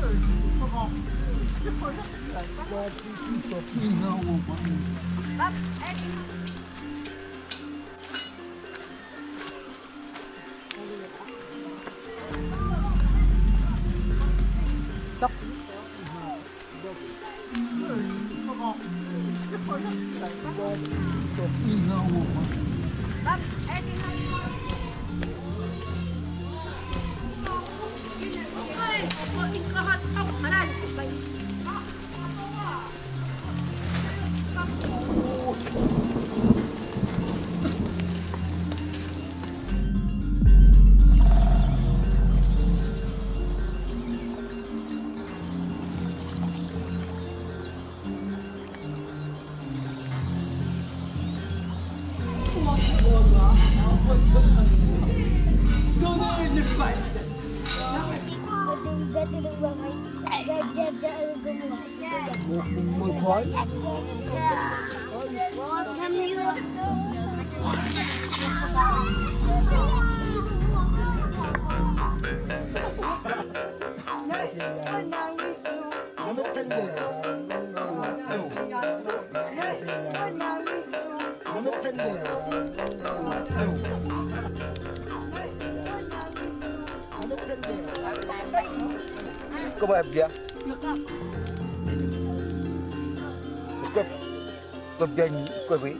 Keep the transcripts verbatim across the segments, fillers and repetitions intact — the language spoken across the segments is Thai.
mùi khói. Có bao giờ có có dân có vị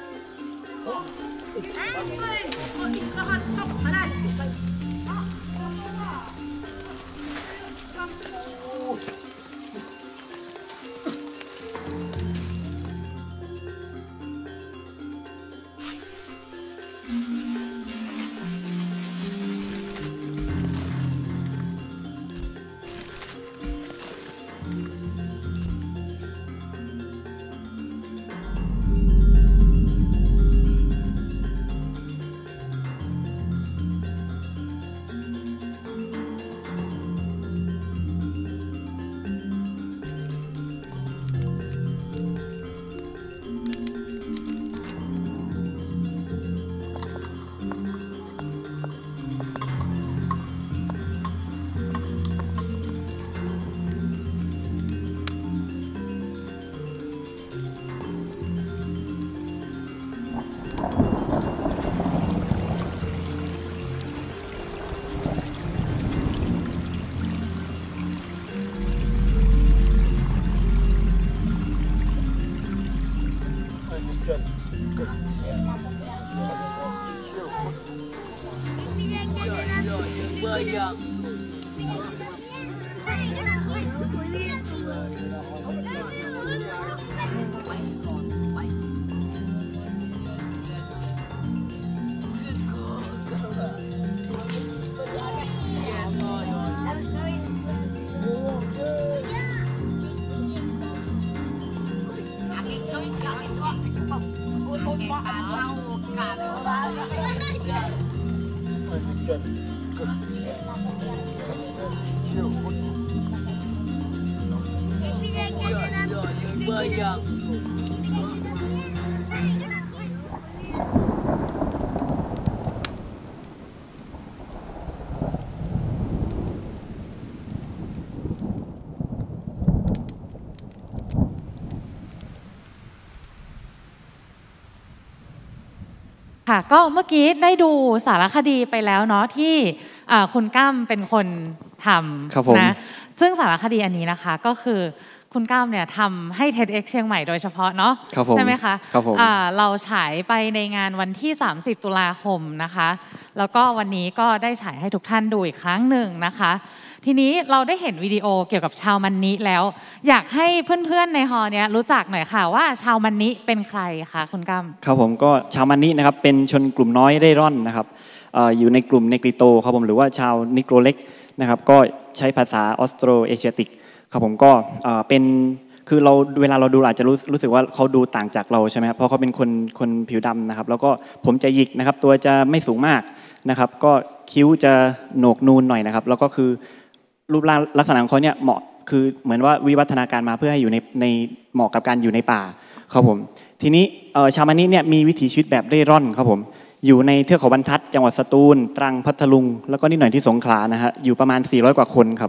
ค่ะก็เมื่อกี้ได้ดูสารคดีไปแล้วเนาะที่คุณก้ำเป็นคนทำนะซึ่งสารคดีอันนี้นะคะก็คือคุณก้ำเนี่ยทำให้ เท็ด เอ็กซ์ เชียงใหม่โดยเฉพาะเนาะใช่ไหมคะเราฉายไปในงานวันที่สามสิบตุลาคมนะคะแล้วก็วันนี้ก็ได้ฉายให้ทุกท่านดูอีกครั้งหนึ่งนะคะทีนี้เราได้เห็นวิดีโอเกี่ยวกับชาวมันนิแล้วอยากให้เพื่อนๆในฮอลล์เนี้ยรู้จักหน่อยค่ะว่าชาวมันนิเป็นใครคะคุณก้ำครับผมก็ชาวมันนินะครับเป็นชนกลุ่มน้อยเร่ร่อนนะครับ อ, อยู่ในกลุ่มเนกริโตครับผมหรือว่าชาวนิโกรเล็กนะครับก็ใช้ภาษาออสโตรเอเชียติกครับผมก็เป็นคือเราเวลาเราดูอาจจะรู้รู้สึกว่าเขาดูต่างจากเราใช่ไหมครับเพราะเขาเป็นคนคนผิวดำนะครับแล้วก็ผมจะหยิกนะครับตัวจะไม่สูงมากนะครับก็คิ้วจะโหนกนูนหน่อยนะครับแล้วก็คือรูปร่างลักษณะของเขาเนี่ยเหมาะคือเหมือนว่าวิวัฒนาการมาเพื่อให้อยู่ในในเหมาะกับการอยู่ในป่าครับผมทีนี้ชาวมันนิเนี่ยมีวิถีชีวิตแบบเร่ร่อนครับผมอยู่ในเทือกเขาบรรทัดจังหวัดสตูลตรังพัทลุงแล้วก็นิดหน่อยที่สงขลานะฮะอยู่ประมาณสี่ร้อยกว่าคนครับ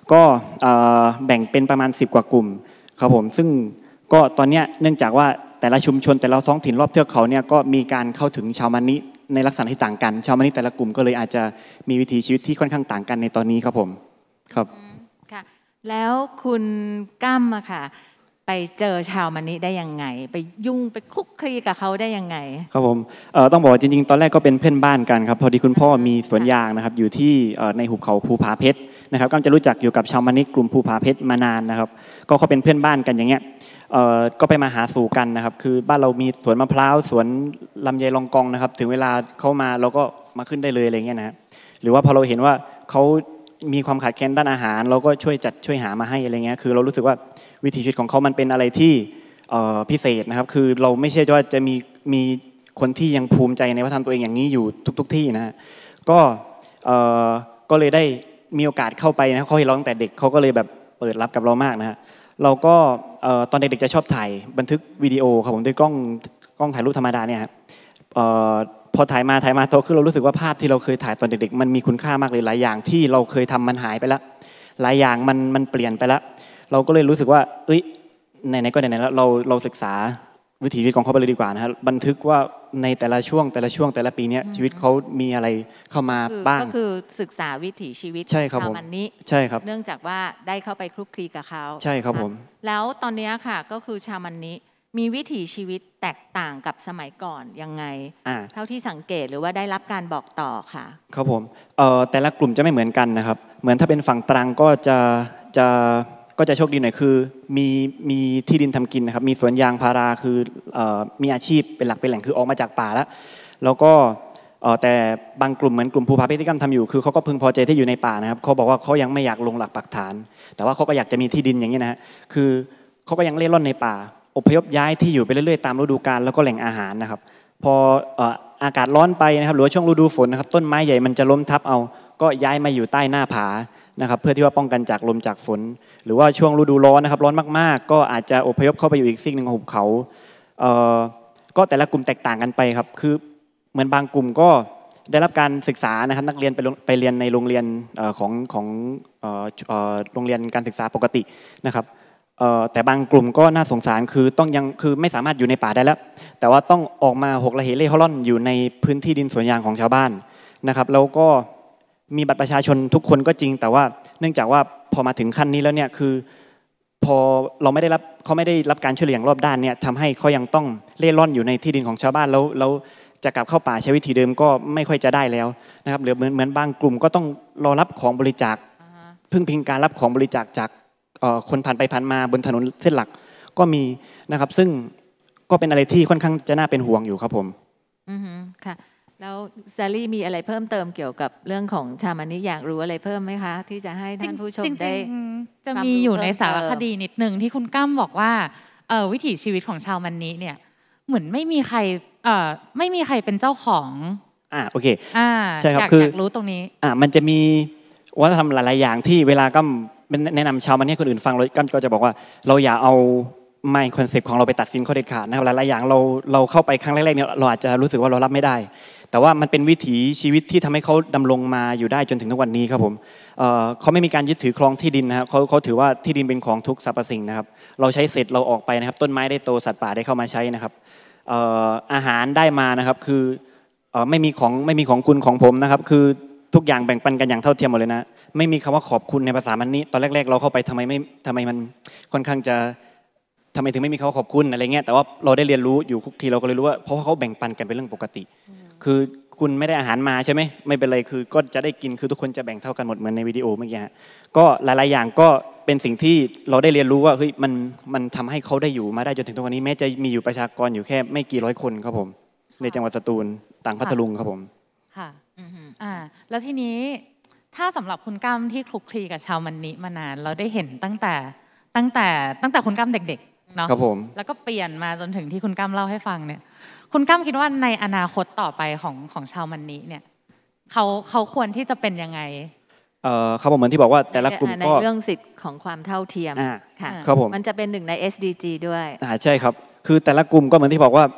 ก็แบ่งเป็นประมาณสิบกว่ากลุ่มครับผมซึ่งก็ตอนนี้เนื่องจากว่าแต่ละชุมชนแต่ละท้องถิ่นรอบเทือกเขาเนี่ยก็มีการเข้าถึงชาวมันนิในลักษณะที่ต่างกันชาวมันนิแต่ละกลุ่มก็เลยอาจจะมีวิถีชีวิตที่ค่อนข้างต่างกันในตอนนี้ครับผมครับค่ะแล้วคุณกั้มอะค่ะไปเจอชาวมันนิได้ยังไงไปยุ่งไปคุกคลีกับเขาได้ยังไงครับผมต้องบอกจริงๆตอนแรกก็เป็นเพื่อนบ้านกันครับพอดีคุณพ่อมีสวนยางนะครับอยู่ที่ในหุบเขาภูผาเพชรนะครับก็จะรู้จักอยู่กับชาวมันนิกลุ่มภูผาเพชรมานานนะครับก็เขาเป็นเพื่อนบ้านกันอย่างเงี้ยก็ไปมาหาสู่กันนะครับคือบ้านเรามีสวนมะพร้าวสวนลำไยลองกองนะครับถึงเวลาเขามาเราก็มาขึ้นได้เลยอะไรเงี้ยนะหรือว่าพอเราเห็นว่าเขามีความขาดแคลนด้านอาหารเราก็ช่วยจัดช่วยหามาให้อะไรเงี้ยคือเรารู้สึกว่าวิถีชีวิตของเขามันเป็นอะไรที่พิเศษนะครับคือเราไม่ใช่ว่าจะมีมีคนที่ยังภูมิใจในวัฒนธรรมตัวเองอย่างนี้อยู่ทุกๆที่นะฮะก็ก็เลยได้มีโอกาสเข้าไปนะเขาเห็นเราตั้งแต่เด็กเขาก็เลยแบบเปิดรับกับเรามากนะฮะเราก็ตอนเด็กๆจะชอบถ่ายบันทึกวิดีโอครับผมด้วยกล้องกล้องถ่ายรูปธรรมดาเนี่ยครับพอถ่ายมาถ่ายมาโตขึ้นเรารู้สึกว่าภาพที่เราเคยถ่ายตอนเด็กๆมันมีคุณค่ามากเลยหลายอย่างที่เราเคยทำมันหายไปแล้วหลายอย่างมันมันเปลี่ยนไปแล้วเราก็เลยรู้สึกว่าเอ้ยไหนๆก็ไหนๆแล้วเราเราศึกษาวิถีชีวิตของเขาไปเลยดีกว่านะฮะบันทึกว่าในแต่ละช่วงแต่ละช่วงแต่ละปีนี้ชีวิตเขามีอะไรเข้ามาบ้างก็คือศึกษาวิถีชีวิตชาวมันนิใช่ครับเนื่องจากว่าได้เข้าไปคลุกคลีกับเขาใช่ครับผมแล้วตอนนี้ค่ะก็คือชาวมันนิมีวิถีชีวิตแตกต่างกับสมัยก่อนยังไงเท่าที่สังเกตหรือว่าได้รับการบอกต่อค่ะครับผมแต่ละกลุ่มจะไม่เหมือนกันนะครับเหมือนถ้าเป็นฝั่งตรังก็จะจะก็จะโชคดีหน่อยคือมีมีที่ดินทำกินนะครับมีสวนยางพาราคือมีอาชีพเป็นหลักเป็นแหล่งคือออกมาจากป่าแล้วแล้วก็แต่บางกลุ่มเหมือนกลุ่มภูผาเพชรที่กำทำอยู่คือเขาก็พึงพอใจที่อยู่ในป่านะครับเขาบอกว่าเขายังไม่อยากลงหลักปักฐานแต่ว่าเขาก็อยากจะมีที่ดินอย่างนี้นะฮะคือเขาก็ยังเล่ร่อนในป่าอพยพย้ายที่อยู่ไปเรื่อยๆตามฤดูกาลแล้วก็แหล่งอาหารนะครับพออากาศร้อนไปนะครับหรือว่าช่วงฤดูฝนนะครับต้นไม้ใหญ่มันจะล้มทับเอาก็ย้ายมาอยู่ใต้หน้าผานะครับเพื่อที่ว่าป้องกันจากลมจากฝนหรือว่าช่วงฤดูร้อนนะครับร้อนมากๆก็อาจจะอพยพเข้าไปอยู่อีกซีกหนึ่งของหุบเขาก็แต่ละกลุ่มแตกต่างกันไปครับคือเหมือนบางกลุ่มก็ได้รับการศึกษานะครับนักเรียนไปไปเรียนในโรงเรียนของของโรงเรียนการศึกษาปกตินะครับแต่บางกลุ่มก็น่าสงสารคือต้องยังคือไม่สามารถอยู่ในป่าได้แล้วแต่ว่าต้องออกมาหกระเหเล่ร่อนอยู่ในพื้นที่ดินสวนยางของชาวบ้านนะครับแล้วก็มีบัตรประชาชนทุกคนก็จริงแต่ว่าเนื่องจากว่าพอมาถึงขั้นนี้แล้วเนี่ยคือพอเราไม่ได้รับเขาไม่ได้รับการช่วยเหลืออย่างรอบด้านเนี่ยทำให้เขายังต้องเล่ร่อนอยู่ในที่ดินของชาวบ้านแล้วแล้วจะกลับเข้าป่าใช้วิธีเดิมก็ไม่ค่อยจะได้แล้วนะครับหรือเหมือนเหมือนบางกลุ่มก็ต้องรอรับของบริจาคพึ่งพิงการรับของบริจาคจากคนผ่านไปผ่านมาบนถนนเส้นหลักก็มีนะครับซึ่งก็เป็นอะไรที่ค่อนข้างจะน่าเป็นห่วงอยู่ครับผมอือฮึค่ะแล้วแซลลี่มีอะไรเพิ่มเติมเกี่ยวกับเรื่องของชาวมันนิอยากรู้อะไรเพิ่มไหมคะที่จะให้ท่านผู้ชมได้จะมีอยู่ในสารคดีนิดนึงที่คุณกั้มบอกว่าวิถีชีวิตของชาวมันนิเนี่ยเหมือนไม่มีใครไม่มีใครเป็นเจ้าของอ่าโอเคอ่าใช่ครับคืออยากรู้ตรงนี้อ่ามันจะมีวัฒนธรรมหลายๆอย่างที่เวลากั้มแนะนำชาวมันนิคนอื่นฟังเราก็จะบอกว่าเราอย่าเอาไม่คอนเซ็ปต์ของเราไปตัดสินเขาเด็ดขาดนะครับหลายๆอย่างเราเราเข้าไปครั้งแรกๆเนี่ยเราอาจจะรู้สึกว่าเรารับไม่ได้แต่ว่ามันเป็นวิถีชีวิตที่ทำให้เขาดำรงมาอยู่ได้จนถึงทุกวันนี้ครับผมเขาไม่มีการยึดถือครองที่ดินนะครับเขาเขาถือว่าที่ดินเป็นของทุกสรรพสิ่งนะครับเราใช้เสร็จเราออกไปนะครับต้นไม้ได้โตสัตว์ป่าได้เข้ามาใช้นะครับอาหารได้มานะครับคือไม่มีของไม่มีของคุณของผมนะครับคือทุกอย่างแบ่งปันกันอย่างเท่าเทียมหมดเลยนะไม่มีคำว่าขอบคุณในภาษามันนี้ตอนแรกๆเราเข้าไปทำไมไม่ทำไมมันค่อนข้างจะทำไมถึงไม่มีคำว่าขอบคุณอะไรเงี้ยแต่ว่าเราได้เรียนรู้อยู่คุกทีเราก็เลยรู้ว่าเพราะว่าเขาแบ่งปันกันเป็นเรื่องปกติคือคุณไม่ได้อาหารมาใช่ไหมไม่เป็นไรคือก็จะได้กินคือทุกคนจะแบ่งเท่ากันหมดเหมือนในวิดีโอเมื่อกี้ก็หลายๆอย่างก็เป็นสิ่งที่เราได้เรียนรู้ว่าเฮ้ยมันมันทำให้เขาได้อยู่มาได้จนถึงทุกวันนี้แม้จะมีอยู่ประชากรอยู่แค่ไม่กี่ร้อยคนครับผมในจังหวัดสตูลต่างพัทลุงครับผมค่ะอ่าแล้วทีนี้ถ้าสำหรับคุณกั้มที่คลุกคลีกับชาวมันนิมานานเราได้เห็นตั้งแต่ตั้งแต่ตั้งแต่คุณกั้มเด็กๆเนาะครับผมแล้วก็เปลี่ยนมาจนถึงที่คุณกั้มเล่าให้ฟังเนี่ยคุณกั้มคิดว่าในอนาคตต่อไปของของชาวมันนิเนี่ยเขาเขาควรที่จะเป็นยังไงเอ่อเขาบอกเหมือนที่บอกว่าแต่ละกลุ่มก็ในเรื่องสิทธิ์ของความเท่าเทียมค่ะครับผมมันจะเป็นหนึ่งใน เอส ดี จี ด้วยอ่าใช่ครับคือแต่ละกลุ่มก็เหมือนที่บอกว่า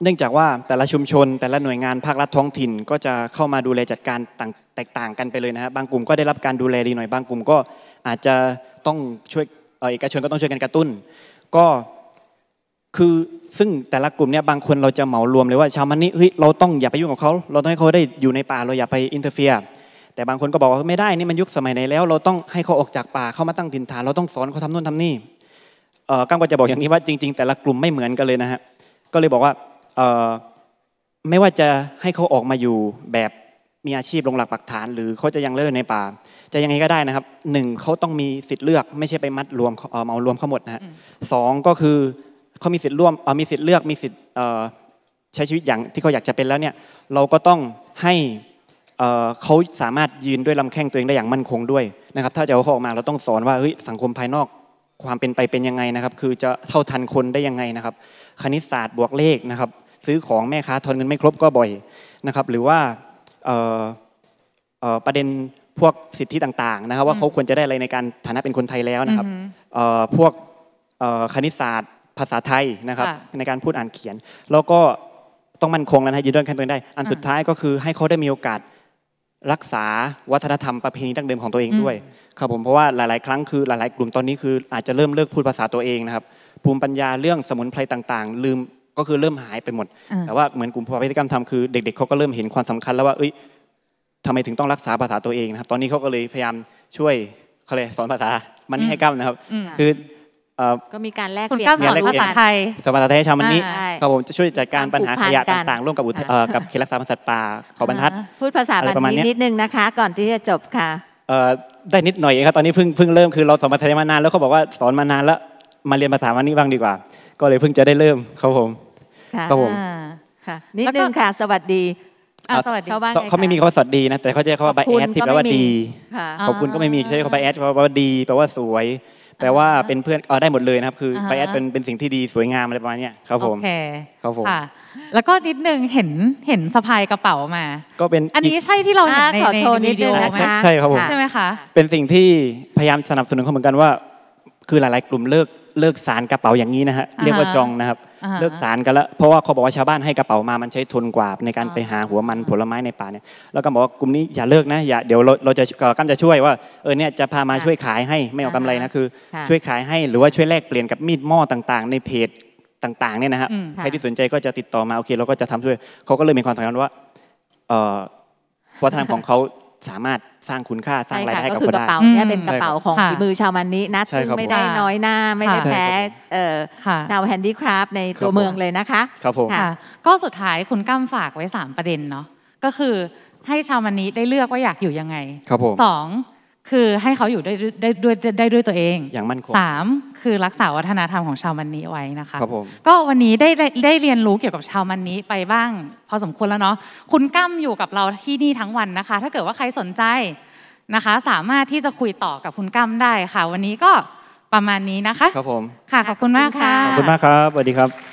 เนื่องจากว่าแต่ละชุมชนแต่ละหน่วยงานภาครัฐท้องถิ่นก็จะเข้ามาดูแลจัดการต่างแตกต่างกันไปเลยนะฮะบางกลุ่มก็ได้รับการดูแลดีหน่อยบางกลุ่มก็อาจจะต้องช่วยเอกชนก็ต้องช่วยกันกระตุ้นก็คือซึ่งแต่ละกลุ่มเนี่ยบางคนเราจะเหมารวมเลยว่าชาวมันนี่เฮ้ยเราต้องอย่าไปยุ่งกับเขาเราต้องให้เขาได้อยู่ในป่าเราอย่าไปอินเตอร์เฟียร์แต่บางคนก็บอกว่าไม่ได้นี่มันยุคสมัยไหนแล้วเราต้องให้เขาออกจากป่าเข้ามาตั้งถิ่นฐานเราต้องสอนเขาทำนู่นทำนี่เอ่อก้างก็จะบอกอย่างนี้ว่าจริงๆแต่ละกลุ่มไม่เหมือนกันเลยนะฮะก็เลยบอกว่าเอ่อไม่ว่าจะให้เขาออกมาอยู่แบบมีอาชีพลงหลักปักฐานหรือเขาจะยังเล่นในป่าจะยังไงก็ได้นะครับหนึ่งเขาต้องมีสิทธิ์เลือกไม่ใช่ไปมัดรวมเอาเอารวมเขาหมดนะฮะสองก็คือเขามีสิทธิ์ร่วมเอ่อมีสิทธิ์เลือกมีสิทธิ์เอ่อใช้ชีวิตอย่างที่เขาอยากจะเป็นแล้วเนี่ยเราก็ต้องให้เอ่อเขาสามารถยืนด้วยลำแข้งตัวเองได้อย่างมั่นคงด้วยนะครับถ้าจะเอาเขาออกมาเราต้องสอนว่าเฮ้ยสังคมภายนอกความเป็นไปเป็นยังไงนะครับคือจะเท่าทันคนได้ยังไงนะครับคณิตศาสตร์บวกเลขนะครับซื้อของแม่ค้าทอนเงินไม่ครบก็บ่อยนะครับหรือว่าเอ่อเอ่อประเด็นพวกสิทธิต่างๆนะครับว่าเขาควรจะได้อะไรในการฐานะเป็นคนไทยแล้วนะครับเอ่อพวกเอ่อคณิตศาสตร์ภาษาไทยนะครับในการพูดอ่านเขียนแล้วก็ต้องมั่นคงนะฮะยืนด้วยกันตัวเองได้อันสุดท้ายก็คือให้เขาได้มีโอกาสรักษาวัฒนธรรมประเพณีดั้งเดิมของตัวเองด้วยครับผมเพราะว่าหลายๆครั้งคือหลายๆกลุ่มตอนนี้คืออาจจะเริ่มเลิกพูดภาษาตัวเองนะครับภูมิปัญญาเรื่องสมุนไพรต่างๆลืมก็คือเริ่มหายไปหมดแต่ว่าเหมือนกลุ่มพฤติกรรมทำคือเด็กๆเขาก็เริ่มเห็นความสำคัญแล้วว่าเอ้ยทำไมถึงต้องรักษาภาษาตัวเองนะครับตอนนี้เขาก็เลยพยายามช่วยเขาเลยสอนภาษามันนี่ให้กล้ามนะครับคือก็มีการแลกเปลี่ยนสอนภาษาไทยสอนภาษาไทยให้ชาวมันนี่ครับผมจะช่วยจัดการปัญหาขยะต่างๆร่วมกับกับเขตรักษาพันธุ์สัตว์ป่าเขาบรรทัดพูดภาษามันนี่นิดนึงนะคะก่อนที่จะจบค่ะได้นิดหน่อยครับตอนนี้เพิ่งเพิ่งเริ่มคือเราสอนภาษาไทยมานานแล้วเขาบอกว่าสอนมานานแล้วมาเรียนภาษามันนี่บ้างดีกว่าก็เลยเพิ่งจะได้เริ่มครับผมครับผมค่ะนิดนึงค่ะสวัสดีสวัสดีเขาบ้างเขาไม่มีคำว่าสวัสดีนะแต่เขาใช้คำว่า by add ที่แปลว่าดีขอบคุณก็ไม่มีใช้คำว่า by add แปลว่าดีแปลว่าสวยแปลว่าเป็นเพื่อนเอาได้หมดเลยนะครับคือ by add เป็นเป็นสิ่งที่ดีสวยงามอะไรประมาณนี้ครับผมโอเคครับผมแล้วก็นิดนึงเห็นเห็นสะพายกระเป๋ามาก็เป็นอันนี้ใช่ที่เราเห็นในในวิดีโอนะคะใช่ครับผมใช่ไหมคะเป็นสิ่งที่พยายามสนับสนุนเขาเหมือนกันว่าคือหลายๆกลุ่มเลิกเลิกสารกระเป๋าอย่างนี้นะฮะเรียกว่าจองนะครับเลิกสารกันแล้วเพราะว่าเขาบอกว่าชาวบ้านให้กระเป๋ามามันใช้ทนกว่าในการไปหาหัวมันผลไม้ในป่าเนี่ยแล้วก็บอกว่ากลุ่มนี้อย่าเลิกนะอย่าเดี๋ยวเราเราจะกั้มจะช่วยว่าเออเนี่ยจะพามาช่วยขายให้ไม่เอากำไรนะคือช่วยขายให้หรือว่าช่วยแลกเปลี่ยนกับมีดหม้อต่างๆในเพจต่างๆเนี่ยนะฮะใครที่สนใจก็จะติดต่อมาโอเคเราก็จะทำช่วยเขาก็เลยมีความสำคัญว่าวัฒนธรรมของเขาสามารถสร้างคุณค่าสร้างรายได้ให้กับคนได้กระเป๋าเนี่ยเป็นกระเป๋าของฝีมือชาวมันนี้นะซึ่งไม่ได้น้อยหน้าไม่ได้แพ้ชาวแฮนดี้คราฟในตัวเมืองเลยนะคะครับผมก็สุดท้ายคุณก้ำฝากไว้สามประเด็นเนาะก็คือให้ชาวมันนี้ได้เลือกว่าอยากอยู่ยังไงสองคือให้เขาอยู่ได้ได้ด้วยได้ด้วยตัวเองอย่างมั่นคงสามคือรักษาวัฒนธรรมของชาวมันนี้ไว้นะคะครับผมก็วันนี้ได้ได้เรียนรู้เกี่ยวกับชาวมันนี้ไปบ้างพอสมควรแล้วเนาะคุณก้ำอยู่กับเราที่นี่ทั้งวันนะคะถ้าเกิดว่าใครสนใจนะคะสามารถที่จะคุยต่อกับคุณก้ำได้ค่ะวันนี้ก็ประมาณนี้นะคะครับผมค่ะขอบคุณมากค่ะขอบคุณมากครับสวัสดีครับ